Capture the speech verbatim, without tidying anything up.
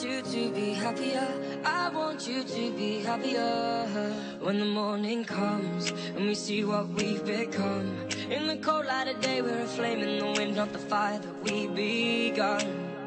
you to be happier. I want you to be happier. When the morning comes and we see what we've become, in the cold light of day we're a flame in the wind, not the fire that we begun.